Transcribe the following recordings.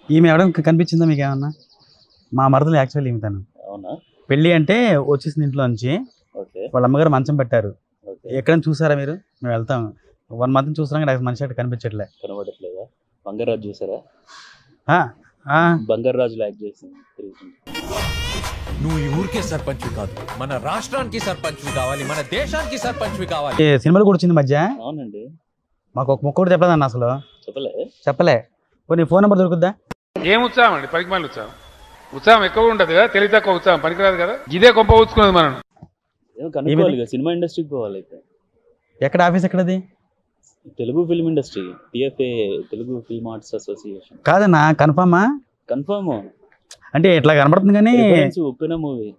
ఈమె ఎవరికి కనిపించిందా మీకు ఏమన్నా? మా మరదలు యాక్చువల్లీ ఈమె తను. అవునా? పెళ్ళి అంటే వచ్చేసింది ఇంట్లో నుంచి. వాళ్ళ అమ్మగారు మంచం పెట్టారు. ఎక్కడైనా చూసారా మీరు? మేము వెళ్తాం 1 మంత్ చూసాం కానీ మనిషి అక్కడ కనబడట్లేదా? బంగారాజు చూసారా? బంగారాజు యాక్ట్ చేసింది. నువ్వు ఈ ఊరికే సర్పంచ్ కాదు, మన రాష్ట్రానికి సర్పంచ్ కావాలి, మన దేశానికి సర్పంచ్ కావాలి. సినిమాలు కూడా వచ్చింది మధ్య. అవునండి. మాకు ఒక ముక్క కూడా చెప్పలేదన్న అసలు. చెప్పలే. నీ ఫోన్ నెంబర్ దొరుకుద్దా? ఏం ఉత్సాహం అండి, పనికిమాలిన ఉత్సాహం. ఉత్సాహం ఎక్కువ ఉండదు కదా, తెలివి తక్కువ ఉత్సాహం పనికిరాదు కదా. ఇదే గొప్ప ఊచుకున్నది మనం. సినిమా ఇండస్ట్రీకి పోవాలి. అయితే ఎక్కడ ఆఫీస్ ఎక్కడది? Telugu film industry, TFA, Telugu film arts association. కాదన్నా, కన్ఫర్మా? కన్ఫర్మ్ అంటే ఇట్లా కనబడుతుంది కానీ ఉప్పిన మూవీ.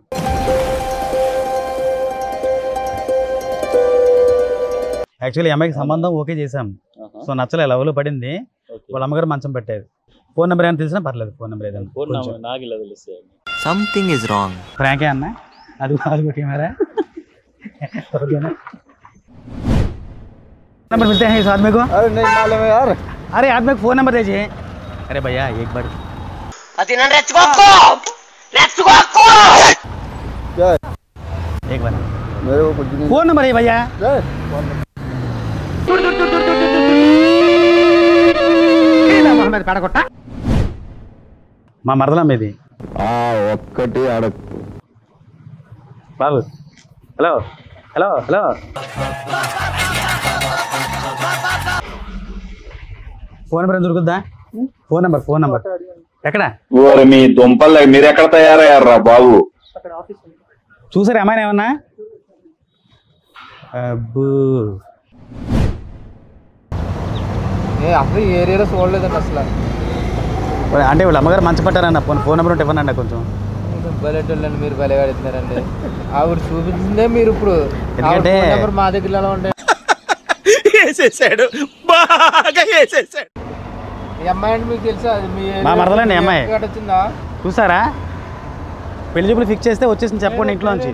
యాక్చువల్లీ అమ్మాయికి సంబంధం ఓకే చేసాం. సో నచ్చలే, లవ్లో పడింది. వాళ్ళ అమ్మగారు మంచం పెట్టారు. ఫోన్ నెంబర్ ఏమైనా తెలిసినా పర్లేదు. ఫోన్ నెంబర్ ఏదైనా నాకు ఇలా తెలుసు. Something is wrong. ఫ్రాంకే అన్న, అది కెమెరా ओकेना नंबर मिलते हैं इस आदमी को। अरे नहीं मालूम है यार। अरे आदमी को फोन नंबर दीजिए। अरे भैया एक बार क्या एक बार मेरे को कुछ नहीं। फोन नंबर है भैया। మా మరదలా మీది ఒక్కటి అడగ బాబు. Hello hello hello phone number దొరుకుద్దా? ఫోన్ నెంబర్ ఎక్కడ? మీ దుంపలు మీరు ఎక్కడ తయారయ్యారా బాబు? చూసారా అమ్మాయిని ఏమన్నా? అబ్బు అసలు ఈ ఏరియాలో చూడలేదండి అసలు. అంటే వీళ్ళ అమ్మగారు మంచి పట్టారన్న. ఫోన్ నెంబర్ ఉంటే ఇవ్వనండి కొంచెం. బయటండి మీరు బయలుదేరుతున్నారండి. ఆవిడ చూపించిందే మీరు ఇప్పుడు. ఎందుకంటే మా దగ్గర ఎలా ఉంటాయి? వేసేసాడు, బాగా వేసేసాడు. ఈ అమ్మాయి అంటే మీకు తెలుసా? మా మరదలండి అమ్మాయి. వచ్చిందా చూసారా? పెళ్లి చూపులు ఫిక్స్ చేస్తే వచ్చేసింది చెప్పండి ఇంట్లో నుంచి.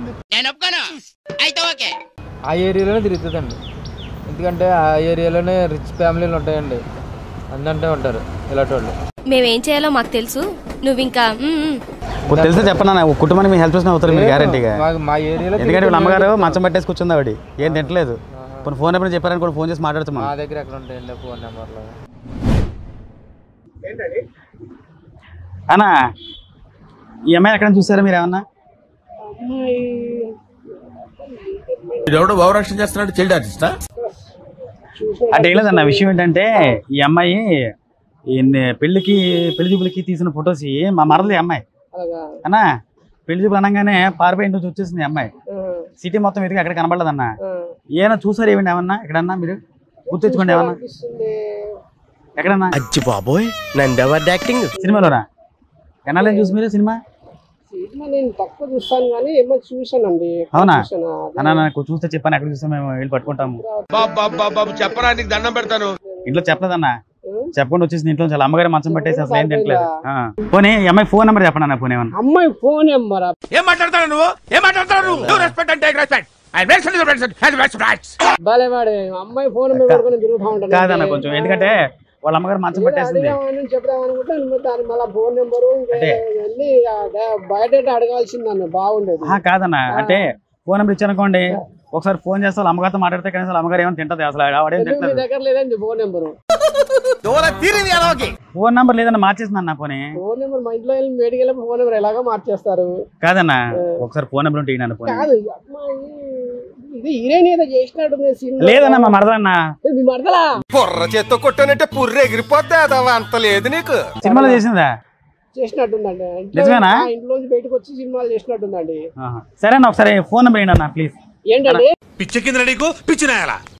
ఆ ఏరియాలోనే తిరుగుతుందండి. ఎందుకంటే ఆ ఏరియాలోనే రిచ్ ఫ్యామిలీలు ఉంటాయండి. అందంటే ఉంటారు ఇలాంటి వాళ్ళు. మేమేం చేయాలో మాకు తెలుసు. నువ్వు ఇంకా తెలిస్తే చెప్పనా? కుటుంబానికి మీ హెల్ప్ చేసిన అవుతారు మీరు గ్యారంటీగా. మా ఏరియాలో ఎందుకంటే వీళ్ళ అమ్మగారు మంచం పెట్టేసి కూర్చుంది. ఆవిడ ఏం తింటలేదు. కొన్ని ఫోన్ నెంబర్ చెప్పారని కూడా ఫోన్ చేసి మాట్లాడుతాం. మా దగ్గర ఎక్కడ ఉంటాయండి ఫోన్ నెంబర్లు? అన్నా ఈ అమ్మాయి ఎక్కడ చూసారా మీరు ఏమన్నా? ఎవడో భావరక్షణ చేస్తున్నాడు, చైల్డ్ ఆర్టిస్టా? అంటే ఏం లేదన్న, విషయం ఏంటంటే ఈ అమ్మాయి పెళ్లి చూపులకి తీసిన ఫొటోస్ మా మరదలు అమ్మాయి అన్నా. పెళ్లి చూపులు అనగానే పారిపోయి ఇంటి నుంచి వచ్చేసింది అమ్మాయి. సిటీ మొత్తం ఎదిగి అక్కడ కనబడలేదన్న. ఏమైనా చూసారు ఏమండి ఏమన్నా ఎక్కడన్నా? మీరు గుర్తించుకోండి ఏమన్నా ఎక్కడన్నా? అచ్చి బాబోయ్, నందెవర్ యాక్టింగ్ సినిమాలోనా? ఎన్నాళ్ళేం చూసి మీరు సినిమా? నేను తక్కువ చూస్తాను కానీ ఏమో చూసానండి. అవునా అన్న? నాకు చూస్తే చెప్పాను, ఎక్కడ చూస్తే మేము వెళ్ళి పట్టుకుంటాము. చెప్పరా, నీకు దండం పెడతాను. ఇంట్లో చెప్పలేదన్నా, చెప్పకుండా వచ్చేసి ఇంట్లో చాలా అమ్మగారు మంచం పెట్టేసి అసలు ఏం తింటలేదు. పోనీ ఈ అమ్మాయి ఫోన్ నెంబర్ చెప్పండి. పోనీ ఏమన్నా అమ్మాయి ఫోన్ నెంబర్? ఏం మాట్లాడతావు నువ్వు? ఏం మాట్లాడతావు నువ్వు? రెస్పెక్ట్ అంటే రెస్పెక్ట్. అమ్మాయి ఫోన్ నెంబర్ తిరుగుతా ఉంటాను కాదన్న కొంచెం. ఎందుకంటే వాళ్ళ అమ్మగారు మంచం పెట్టేసింది. చెప్దామనుకుంటే మళ్ళీ ఫోన్ నెంబరు బయట అడగాల్సిందన్న బాగుండేది. కాదన్న, అంటే ఫోన్ నెంబర్ ఇచ్చానుకోండి, ఒకసారి ఫోన్ చేస్తే వాళ్ళ అమ్మగారితో మాట్లాడితే కనీసం అమ్మగారు ఏమైనా తింటది? అసలు ఆవిడేం తింటది? దగ్గర లేదండి ఫోన్ నెంబరు. ఫోన్ నెంబర్ లేదన్న, మార్చేసింది అన్న. పోనీ ఫోన్ నెంబర్ మా ఇంట్లో మేడికి ఫోన్ నెంబర్ ఎలాగో మార్చేస్తారు. కాదన్న, ఒకసారి ఫోన్ నెంబర్ ఉంటే పోనీ. ఇది హీరోయిన్ ఏదో చేసినట్టుంది. లేదన్న మా మరదలన్న. మీ మరదలా? పొర్ర చేత్తో కొట్టానంటే పుర్రె ఎగిరిపోద్దా? అంత లేదు నీకు. సినిమాలో చేసిందా? చేసినట్టుందండి. నిజమేనా? ఇంట్లోంచి బయటకు వచ్చి సినిమాలు చేసినట్టుందండి. సరే అన్న, ఒకసారి ఫోన్ నెంబర్ ఏంటన్నా ప్లీజ్. ఏంటండి పిచ్చెక్కిందిరా నీకు? పిచ్చినాయాలా?